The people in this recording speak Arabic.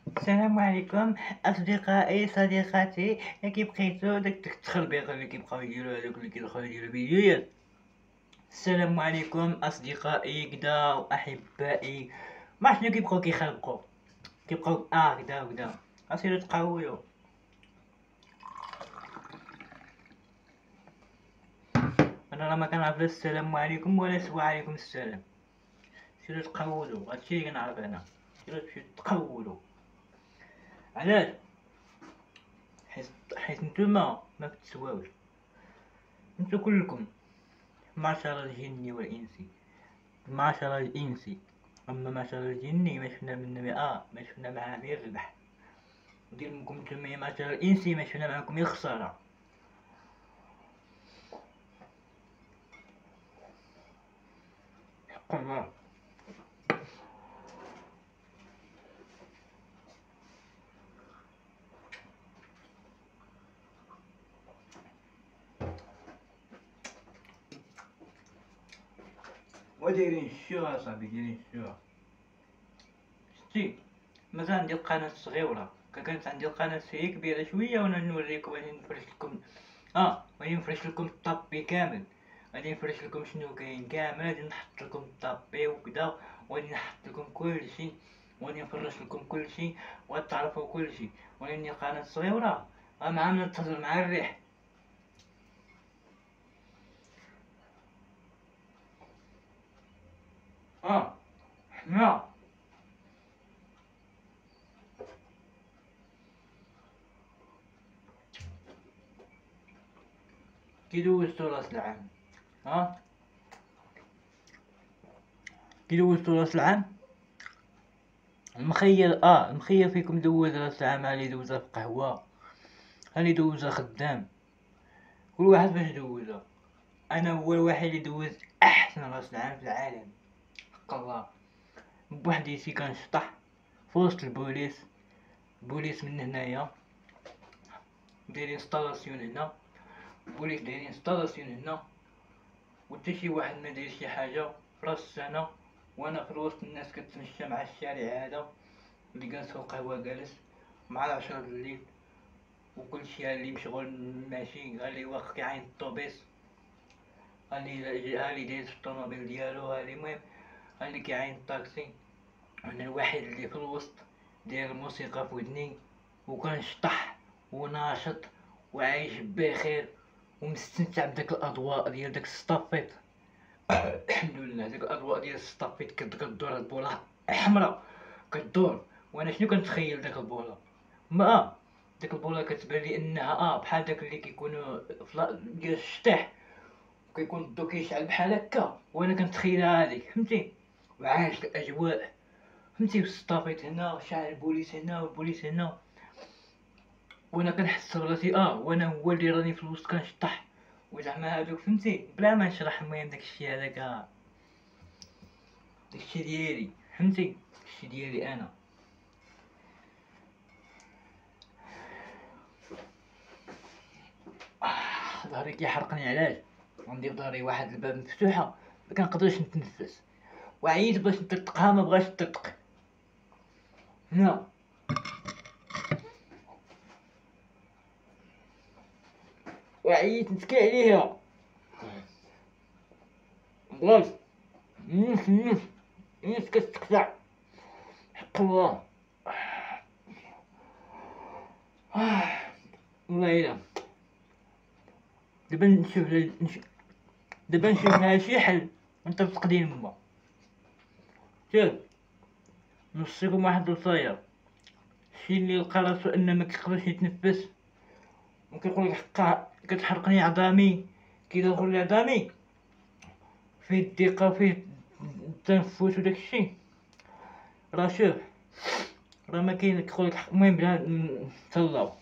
السلام عليكم أصدقائي صديقاتي. كيف بقيتو داك التخربيق اللي كيبقاو يديرو هادوك اللي كيدخلو يديرو فيديوهات. السلام عليكم أصدقائي كدا وأحبائي. ما شنو كيبقاو كيخربقو، كيبقاو كدا وكدا. أسيرو تقاولو. أنا راه ما كنعرف لا السلام عليكم ولا سوا عليكم السلام. سيرو تقاولو، هادشي اللي كنعرف أنا. سيرو تمشيو تقاولو. علاش؟ حيت نتوما ما كتسواوش. نتو كلكم معشر الجن والإنس، معشر الإنس. أما معشر الجن ما شفنا من مئة، ما شفنا معاه غير الربح. ندير منكم نتوما يا معشر الإنس ما شفنا معاكم غير خسارة. حق الله. ودايرين الشو اصاحبي، دايرين الشو. شتي مازال عندي القناة صغيرة، كانت عندي القناة هي كبيرة شوية وانا نوريكم. غادي نفرش لكم غادي نفرش لكم الطابي كامل. غادي نفرش لكم شنو كاين كامل، غادي نحط لكم الطابي وكدا، وغادي نحط لكم كلشي، وغادي نفرش لكم كلشي وغتعرفوا كلشي. ولكن القناة صغيرة مع ننتظر مع الريح. حنا كي دوزتو راس العام، ها كي دوزتو راس العام المخير فيكم دوز راس العام. هالي دوزها في قهوة، هالي دوزها خدام، كل واحد باش دوزها. انا هو الوحيد اللي دوز احسن راس العام في العالم. حق الله. بوحديتي كنشطح في وسط البوليس. البوليس من هنايا دايرين انستالاسيون هنا، البوليس دايرين انستالاسيون هنا، وتا شي واحد ما داير شي حاجة في راس السنة. وانا في وسط الناس كتمشى مع الشارع هذا اللي جالس في القهوة جالس مع 10 الليل، وكلشي اللي مشغول ماشي، اللي واقف كيعاين الطوبيس، اللي دايز في الطوموبيل ديالو، المهم اللي كيعاين الطاكسي. انا الوحيد اللي في الوسط داير الموسيقى في ودني وكنشطح وناشط وعايش بخير ومستمتع بداك الاضواء ديال داك السطافيط. الحمد لله داك الاضواء ديال السطافيط كدور البوله حمراء كدور. وانا شنو كنتخيل داك البوله؟ ما ديك البوله كتبان لي انها بحال داك اللي كيكونوا ديال الشطيح، كيكون الضو كيشعل بحال هكا، وانا كنتخيلها هذيك، فهمتي؟ وعايش الاجواء، فهمتي؟ والسطافيت هنا شاعل البوليس هنا والبوليس هنا، وانا كنحس براسي وانا هو اللي راني في الوسط كنشطح. وزعما هادوك فهمتي بلا ما نشرح. المهم داكشي هذاك داكشي ديالي، فهمتي؟ داكشي ديالي انا. ظهري كيحرقني. علاش؟ عندي في ظهري واحد الباب مفتوحه ما كنقدرش نتنفس، وعييت باش نطرطقها ما بغاش تطرطق. هنا وعييت نتكي عليها بغاش نيت كتقطع. حق الله. والله الا دابا نشوف لها شي حل نطرطق ديال ما. شوف نوصيكم واحد الوصاية. شي اللي لقى راسو انه ما كيقدرش يتنفس وكيقول لك حقا كتحرقني عظامي، كيدخل لعظامي فيه الضيقة وفيه التنفس وداك الشي، راه شوف راه ما كاين كيقول لك المهم بلا تهلاو.